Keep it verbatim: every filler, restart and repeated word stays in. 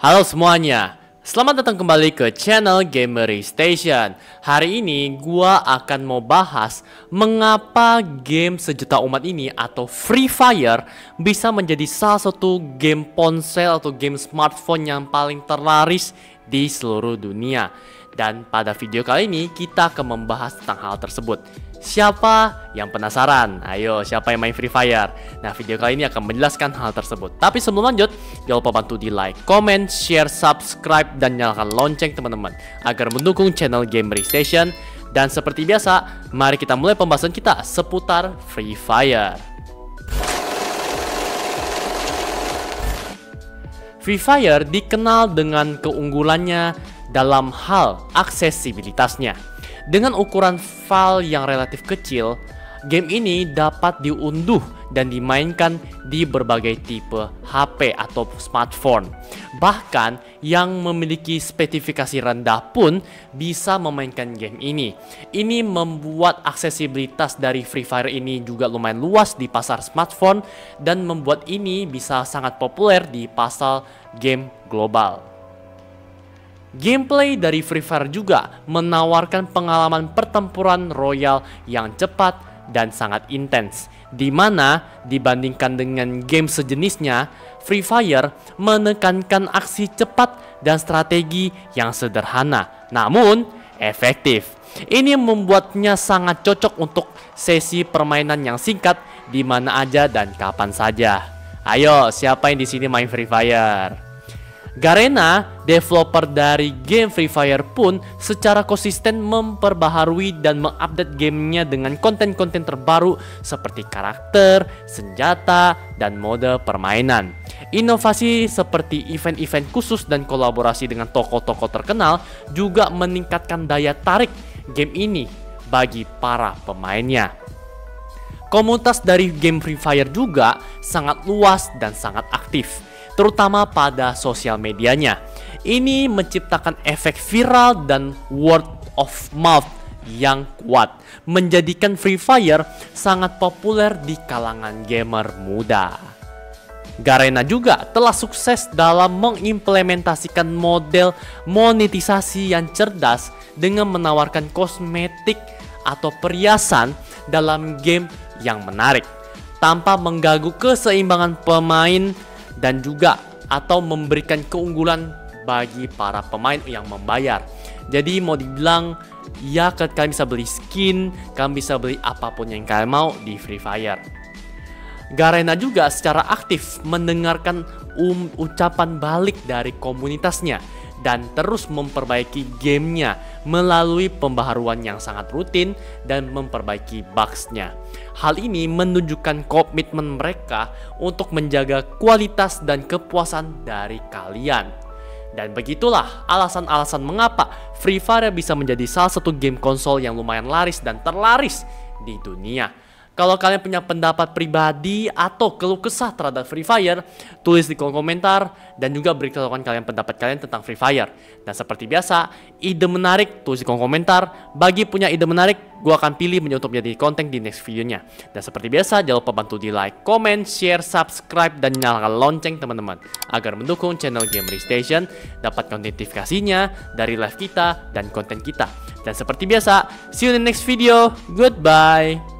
Halo semuanya, selamat datang kembali ke channel Gamery Station. Hari ini gua akan mau bahas mengapa game sejuta umat ini atau Free Fire bisa menjadi salah satu game ponsel atau game smartphone yang paling terlaris di seluruh dunia. Dan pada video kali ini kita akan membahas tentang hal tersebut. Siapa yang penasaran? Ayo, siapa yang main Free Fire? Nah, video kali ini akan menjelaskan hal tersebut. Tapi sebelum lanjut, jangan lupa bantu di like, comment, share, subscribe, dan nyalakan lonceng teman-teman agar mendukung channel Gamery Station. Dan seperti biasa, mari kita mulai pembahasan kita seputar Free Fire. Free Fire dikenal dengan keunggulannya dalam hal aksesibilitasnya. Dengan ukuran file yang relatif kecil, game ini dapat diunduh dan dimainkan di berbagai tipe H P atau smartphone. Bahkan yang memiliki spesifikasi rendah pun bisa memainkan game ini. Ini membuat aksesibilitas dari Free Fire ini juga lumayan luas di pasar smartphone dan membuat ini bisa sangat populer di pasar game global. Gameplay dari Free Fire juga menawarkan pengalaman pertempuran royal yang cepat dan sangat intens, di mana dibandingkan dengan game sejenisnya, Free Fire menekankan aksi cepat dan strategi yang sederhana, namun efektif. Ini membuatnya sangat cocok untuk sesi permainan yang singkat di mana aja dan kapan saja. Ayo, siapa yang di sini main Free Fire? Garena, developer dari game Free Fire pun secara konsisten memperbaharui dan mengupdate gamenya dengan konten-konten terbaru seperti karakter, senjata, dan mode permainan. Inovasi seperti event-event khusus dan kolaborasi dengan tokoh-tokoh terkenal juga meningkatkan daya tarik game ini bagi para pemainnya. Komunitas dari game Free Fire juga sangat luas dan sangat aktif, terutama pada sosial medianya. Ini menciptakan efek viral dan word of mouth yang kuat, menjadikan Free Fire sangat populer di kalangan gamer muda. Garena juga telah sukses dalam mengimplementasikan model monetisasi yang cerdas dengan menawarkan kosmetik atau perhiasan dalam game yang menarik, tanpa mengganggu keseimbangan pemain dan juga atau memberikan keunggulan bagi para pemain yang membayar. Jadi mau dibilang ya, kalian bisa beli skin, kalian bisa beli apapun yang kalian mau di Free Fire. Garena juga secara aktif mendengarkan um, ucapan balik dari komunitasnya dan terus memperbaiki gamenya melalui pembaharuan yang sangat rutin dan memperbaiki bugs-nya. Hal ini menunjukkan komitmen mereka untuk menjaga kualitas dan kepuasan dari kalian. Dan begitulah alasan-alasan mengapa Free Fire bisa menjadi salah satu game konsol yang lumayan laris dan terlaris di dunia. Kalau kalian punya pendapat pribadi atau keluh kesah terhadap Free Fire, tulis di kolom komentar dan juga beritahukan kalian pendapat kalian tentang Free Fire. Dan seperti biasa, ide menarik tulis di kolom komentar. Bagi punya ide menarik, gue akan pilih untuk menjadi konten di next videonya. Dan seperti biasa, jangan lupa bantu di like, comment, share, subscribe, dan nyalakan lonceng teman-teman agar mendukung channel Gamery Station, dapat notifikasinya dari live kita dan konten kita. Dan seperti biasa, see you in the next video. Goodbye.